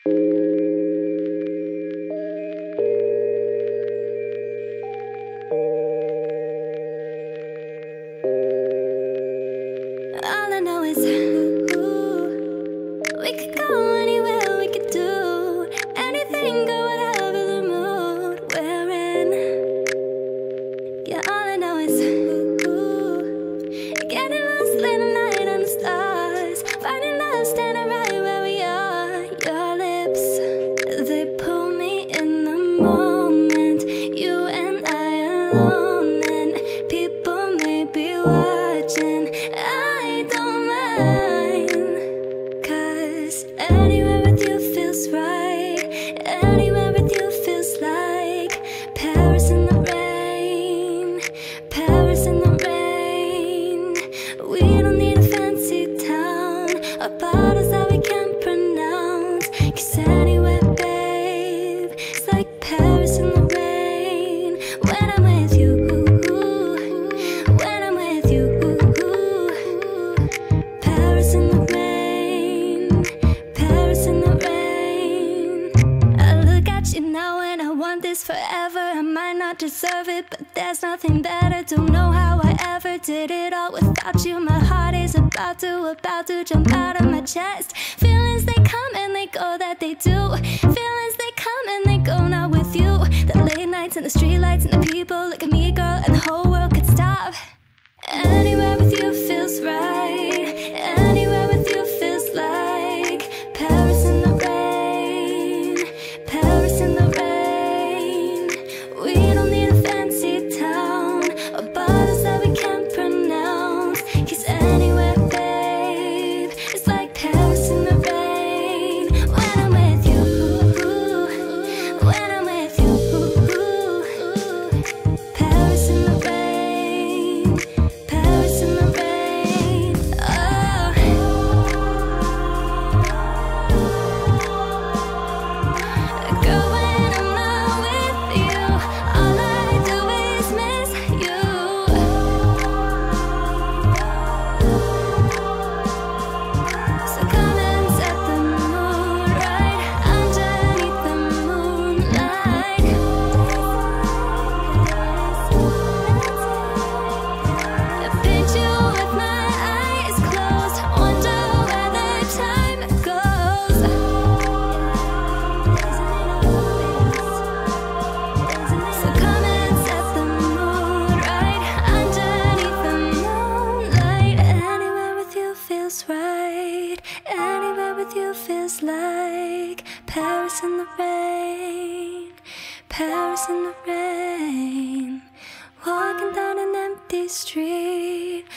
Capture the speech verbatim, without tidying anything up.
All I know is ooh, we could go anywhere, we could do anything, go whatever the mood we're in. Yeah, all I know is ooh, getting lost late at night on the stars, finding love standing right where we are. Your lips, they pull me in the moment. You and I alone, and people may be watching. I don't mind, 'cause anywhere with you feels right. Anywhere with you feels like Paris in the rain, Paris in the rain. We don't need a fancy town or bottles that we can't pronounce, 'cause anywhere, babe, it's like Paris in the rain. When I'm with you, when I'm with you, Paris in the rain, Paris in the rain. I look at you now and I want this forever. I might not deserve it, but there's nothing better. Don't know how I ever did it all without you. My heart is about to, about to jump out of my chest. Feelings, they come and they go, that they do. Feelings, they come and they go, not with you. The late nights and the street lights and the people. Look at me, girl, and the whole world could stop. Anywhere with you feels right. Anywhere with you feels like Paris in the rain, Paris in the rain. We don't need a fancy town or bottles that we can't pronounce, 'cause anywhere, babe, it's like Paris in the rain. When I'm with you, when I'm with you, Paris in the rain, Paris in the rain. Oh, girl, when I'm not with you, all I do is miss you. So come and set the mood right underneath the moonlight. I picture you with my eyes closed, wonder where the time goes. So come and set the mood right underneath the moonlight. Anywhere with you feels right. Anywhere with you feels like Paris in the rain, Paris in the rain. Walking down an empty street,